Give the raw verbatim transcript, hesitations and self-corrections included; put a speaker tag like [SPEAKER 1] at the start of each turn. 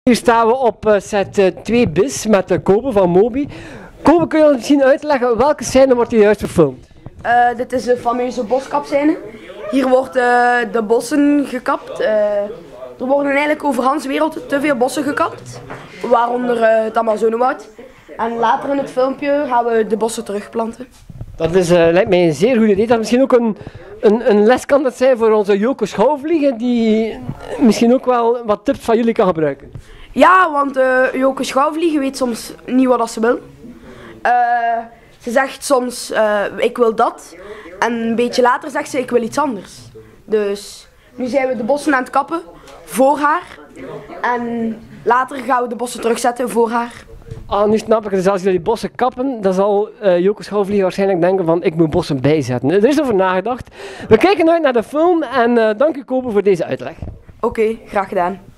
[SPEAKER 1] Hier staan we op uh, set uh, twee bis met uh, Kobe van Moby. Kobe, kun je ons misschien uitleggen welke scène wordt hier juist gefilmd?
[SPEAKER 2] Uh, dit is de fameuze boskapscène. Hier worden uh, de bossen gekapt. Uh, er worden eigenlijk over Hans wereld te veel bossen gekapt, waaronder uh, het Amazonewoud. En later in het filmpje gaan we de bossen terugplanten.
[SPEAKER 1] Dat is, uh, lijkt mij een zeer goed idee. Dat misschien ook een, een, een les kan dat zijn voor onze Joko Schouwvliegen, die misschien ook wel wat tips van jullie kan gebruiken.
[SPEAKER 2] Ja, want uh, Joko Schouwvliegen weet soms niet wat ze wil. Uh, ze zegt soms, uh, ik wil dat. En een beetje later zegt ze, ik wil iets anders. Dus nu zijn we de bossen aan het kappen voor haar. En later gaan we de bossen terugzetten voor haar.
[SPEAKER 1] Ah, nu snap ik het. Dus als jullie bossen kappen, dan zal uh, Joko Schouwvliegen waarschijnlijk denken van ik moet bossen bijzetten. Er is over nagedacht. We kijken uit naar de film en uh, dank u Kobe voor deze uitleg.
[SPEAKER 2] Oké, okay, graag gedaan.